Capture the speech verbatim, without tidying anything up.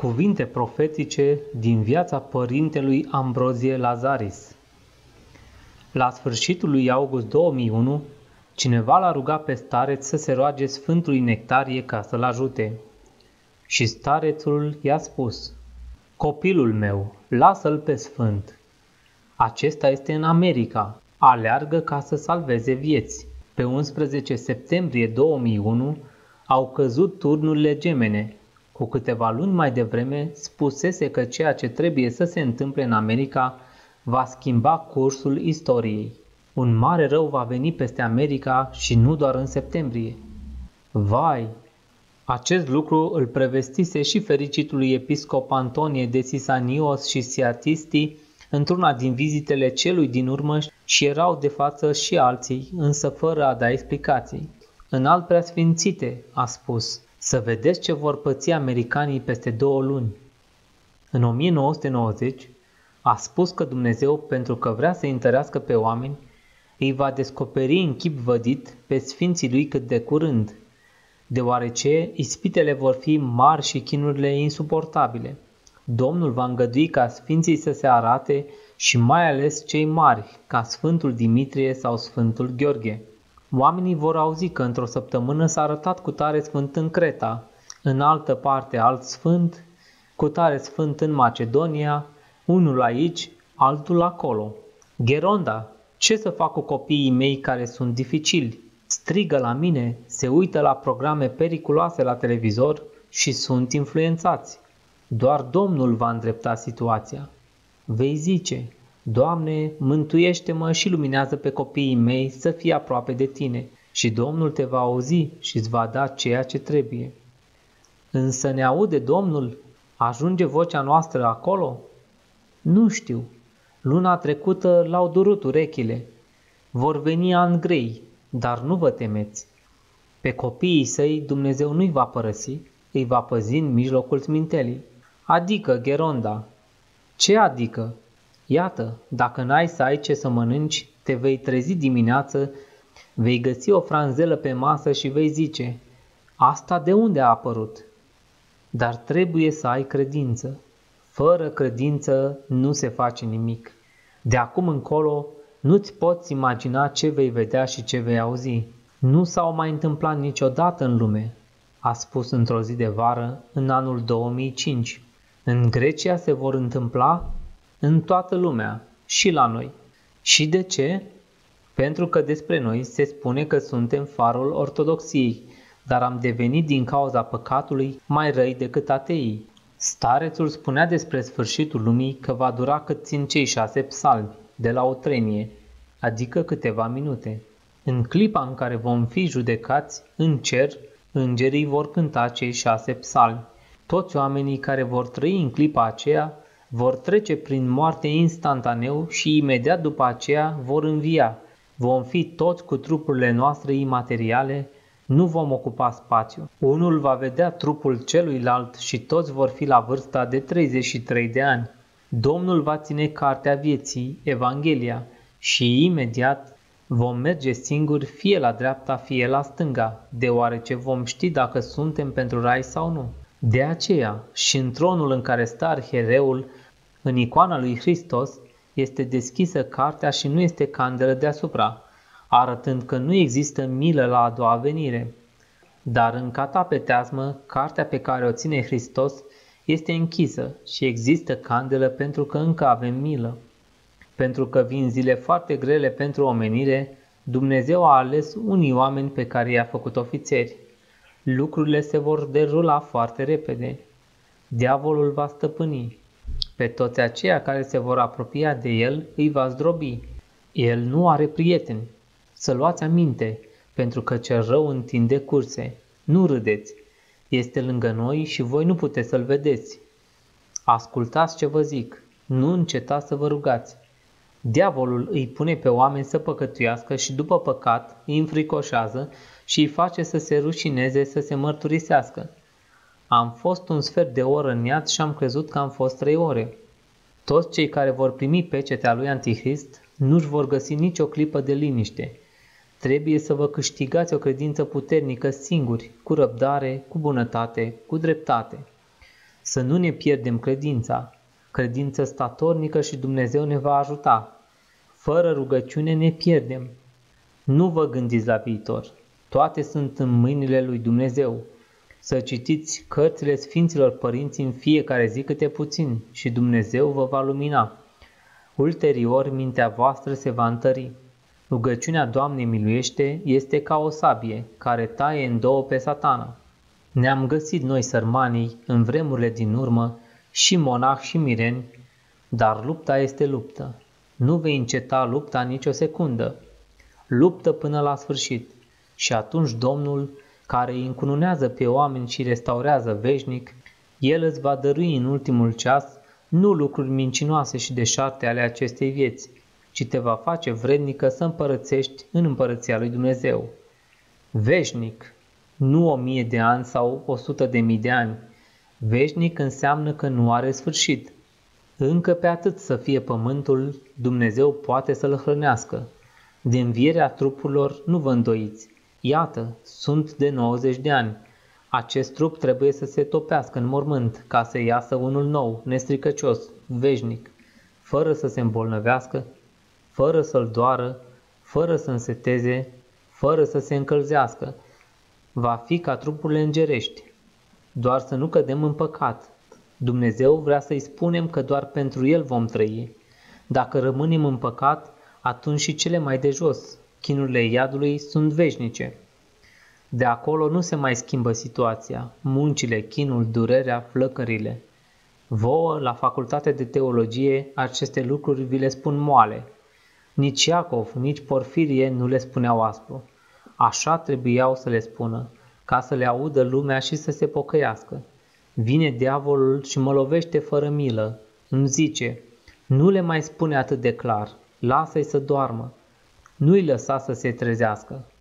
Cuvinte profetice din viața părintelui Ambrozie Lazaris. La sfârșitul lui august două mii unu, cineva l-a rugat pe stareț să se roage Sfântului Nectarie ca să-l ajute. Și starețul i-a spus: "Copilul meu, lasă-l pe Sfânt. Acesta este în America, aleargă ca să salveze vieți." Pe unsprezece septembrie două mii unu au căzut turnurile gemene. Cu câteva luni mai devreme spusese că ceea ce trebuie să se întâmple în America va schimba cursul istoriei. Un mare rău va veni peste America și nu doar în septembrie. Vai! Acest lucru îl prevestise și fericitului episcop Antonie de Sisanios și Siatisti într-una din vizitele celui din urmă și erau de față și alții, însă fără a da explicații. "Înalt preasfințite," a spus, "să vedeți ce vor păți americanii peste două luni." În o mie nouă sute nouăzeci a spus că Dumnezeu, pentru că vrea să întărească pe oameni, îi va descoperi în chip vădit pe sfinții lui cât de curând, deoarece ispitele vor fi mari și chinurile insuportabile. Domnul va îngădui ca sfinții să se arate și mai ales cei mari, ca Sfântul Dimitrie sau Sfântul Gheorghe. Oamenii vor auzi că într-o săptămână s-a arătat cu tare sfânt în Creta, în altă parte alt sfânt, cu tare sfânt în Macedonia, unul aici, altul acolo. "Gheronda, ce să fac cu copiii mei care sunt dificili? Strigă la mine, se uită la programe periculoase la televizor și sunt influențați. Doar Domnul va îndrepta situația. Vei zice: Doamne, mântuiește-mă și luminează pe copiii mei să fie aproape de Tine, și Domnul te va auzi și îți va da ceea ce trebuie." Însă ne aude Domnul? Ajunge vocea noastră acolo? Nu știu. Luna trecută l-au durut urechile. Vor veni ani grei, dar nu vă temeți. Pe copiii săi Dumnezeu nu-i va părăsi, îi va păzi în mijlocul smintelii. Adică, Gheronda. Ce adică? Iată, dacă n-ai să ai ce să mănânci, te vei trezi dimineață, vei găsi o franzelă pe masă și vei zice: "Asta de unde a apărut?" Dar trebuie să ai credință. Fără credință nu se face nimic. De acum încolo nu-ți poți imagina ce vei vedea și ce vei auzi. "Nu s-au mai întâmplat niciodată în lume," a spus într-o zi de vară în anul două mii cinci. "În Grecia se vor întâmpla în toată lumea, și la noi." Și de ce? Pentru că despre noi se spune că suntem farul ortodoxiei, dar am devenit din cauza păcatului mai răi decât ateii. Starețul spunea despre sfârșitul lumii că va dura cât țin cei șase psalmi de la o trenie, adică câteva minute. În clipa în care vom fi judecați în cer, îngerii vor cânta cei șase psalmi. Toți oamenii care vor trăi în clipa aceea vor trece prin moarte instantaneu și imediat după aceea vor învia. Vom fi toți cu trupurile noastre imateriale, nu vom ocupa spațiu. Unul va vedea trupul celuilalt și toți vor fi la vârsta de treizeci și trei de ani. Domnul va ține cartea vieții, Evanghelia, și imediat vom merge singuri fie la dreapta, fie la stânga, deoarece vom ști dacă suntem pentru rai sau nu. De aceea, și în tronul în care stă arhiereul, în icoana lui Hristos, este deschisă cartea și nu este candelă deasupra, arătând că nu există milă la a doua venire. Dar în catapeteasmă, cartea pe care o ține Hristos este închisă și există candelă pentru că încă avem milă. Pentru că vin zile foarte grele pentru omenire, Dumnezeu a ales unii oameni pe care i-a făcut ofițeri. Lucrurile se vor derula foarte repede. Diavolul va stăpâni. Pe toți aceia care se vor apropia de el îi va zdrobi. El nu are prieteni. Să luați aminte, pentru că cel rău întinde curse. Nu râdeți. Este lângă noi și voi nu puteți să-l vedeți. Ascultați ce vă zic. Nu încetați să vă rugați. Diavolul îi pune pe oameni să păcătuiască și după păcat îi înfricoșează și îi face să se rușineze, să se mărturisească. Am fost un sfert de oră în iad și am crezut că am fost trei ore. Toți cei care vor primi pecetea lui Antichrist nu-și vor găsi nicio clipă de liniște. Trebuie să vă câștigați o credință puternică singuri, cu răbdare, cu bunătate, cu dreptate. Să nu ne pierdem credința, credință statornică și Dumnezeu ne va ajuta. Fără rugăciune ne pierdem. Nu vă gândiți la viitor. Toate sunt în mâinile lui Dumnezeu. Să citiți cărțile Sfinților Părinți în fiecare zi câte puțin și Dumnezeu vă va lumina. Ulterior, mintea voastră se va întări. Rugăciunea Doamnei miluiește este ca o sabie care taie în două pe Satana. Ne-am găsit noi sărmanii în vremurile din urmă și monahi și mireni, dar lupta este luptă. Nu vei înceta lupta nicio secundă. Luptă până la sfârșit și atunci Domnul, care îi încununează pe oameni și restaurează veșnic, El îți va dărui în ultimul ceas nu lucruri mincinoase și deșarte ale acestei vieți, ci te va face vrednică să împărățești în împărăția lui Dumnezeu. Veșnic, nu o mie de ani sau o sută de mii de ani. Veșnic înseamnă că nu are sfârșit. Încă pe atât să fie pământul, Dumnezeu poate să-l hrănească. De învierea trupurilor nu vă îndoiți. Iată, sunt de nouăzeci de ani. Acest trup trebuie să se topească în mormânt, ca să iasă unul nou, nestricăcios, veșnic, fără să se îmbolnăvească, fără să-l doară, fără să înseteze, fără să se încălzească. Va fi ca trupurile îngerești. Doar să nu cădem în păcat. Dumnezeu vrea să-i spunem că doar pentru El vom trăi. Dacă rămânem în păcat, atunci și cele mai de jos, chinurile iadului, sunt veșnice. De acolo nu se mai schimbă situația, muncile, chinul, durerea, flăcările. Vouă, la facultatea de teologie, aceste lucruri vi le spun moale. Nici Iacov, nici Porfirie nu le spuneau aspru. Așa trebuiau să le spună, ca să le audă lumea și să se pocăiască. Vine diavolul și mă lovește fără milă. Îmi zice, nu le mai spune atât de clar, lasă-i să doarmă. Nu-i lăsa să se trezească.